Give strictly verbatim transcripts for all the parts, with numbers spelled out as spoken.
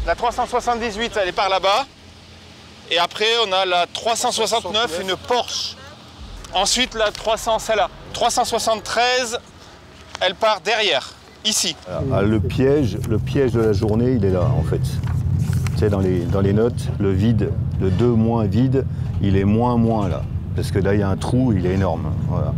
La trois cent soixante-dix-huit, elle est par là-bas. Et après, on a la trois cent soixante-neuf, une Porsche. Ensuite, la trois cents, celle-là. trois cent soixante-treize, elle part derrière, ici. Ah, le piège, le piège de la journée, il est là, en fait. Tu sais, dans les, dans les notes, le vide, le deux moins vide, il est moins moins là. Parce que là, il y a un trou, il est énorme. Voilà.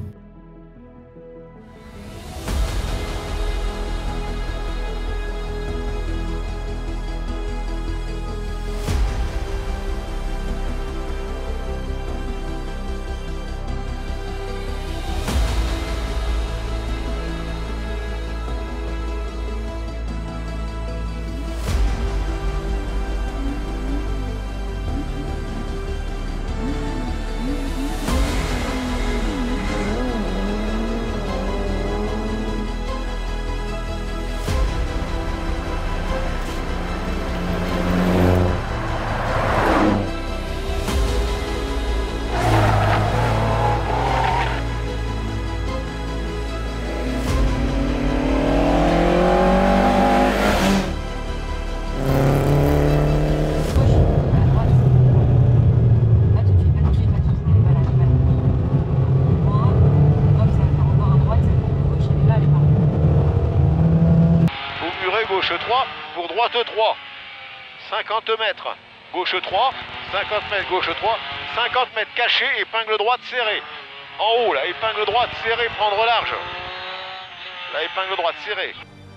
Gauche trois, pour droite trois, cinquante mètres, gauche trois, cinquante mètres, gauche trois, cinquante mètres caché, épingle droite serrée. En haut, la épingle droite serrée, prendre large. La épingle droite serrée.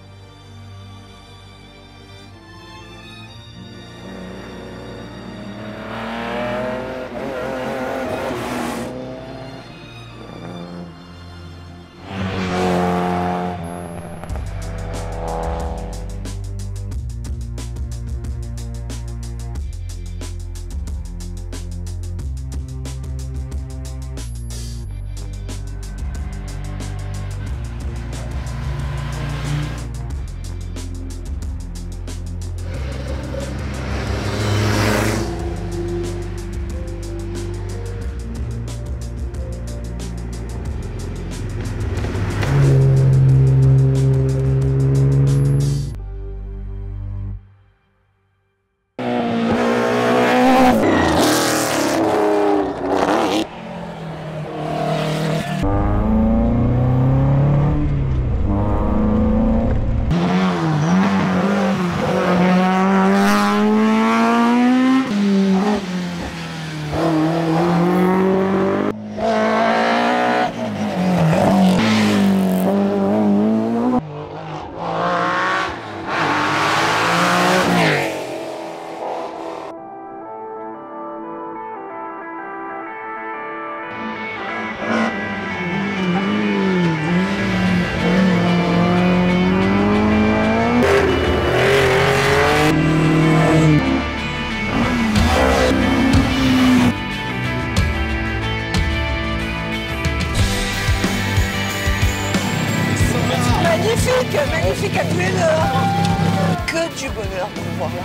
Magnifique, magnifique à tous les deux. Que du bonheur de vous voir là.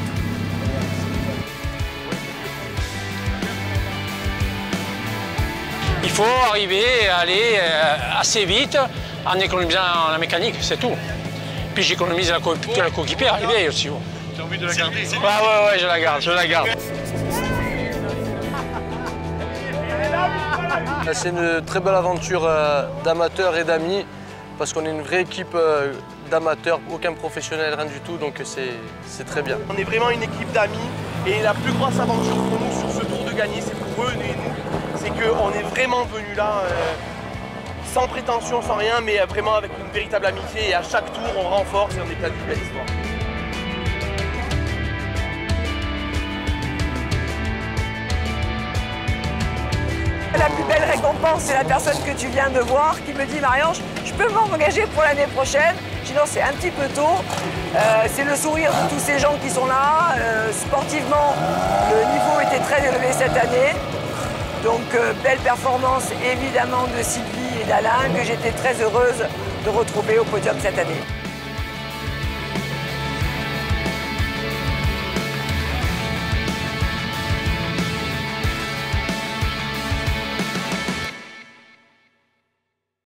Il faut arriver à aller assez vite en économisant la mécanique, c'est tout. Puis j'économise la, co la coéquipière arrivée aussi. Tu as envie de la garder? Ouais, ouais, ouais, je la garde, je la garde. C'est une très belle aventure d'amateurs et d'amis, parce qu'on est une vraie équipe d'amateurs, aucun professionnel, rien du tout, donc c'est très bien. On est vraiment une équipe d'amis, et la plus grosse aventure pour nous sur ce Tour de Gagner, c'est pour eux et nous, c'est qu'on est vraiment venus là euh, sans prétention, sans rien, mais vraiment avec une véritable amitié, et à chaque tour on renforce et on éclate une belle histoire. La plus belle récompense, c'est la personne que tu viens de voir qui me dit « Marie-Ange, je peux m'engager pour l'année prochaine ?» Je dis « Non, c'est un petit peu tôt. Euh, » C'est le sourire de tous ces gens qui sont là. Euh, sportivement, le niveau était très élevé cette année. Donc, euh, belle performance évidemment de Sylvie et d'Alain, que j'étais très heureuse de retrouver au podium cette année.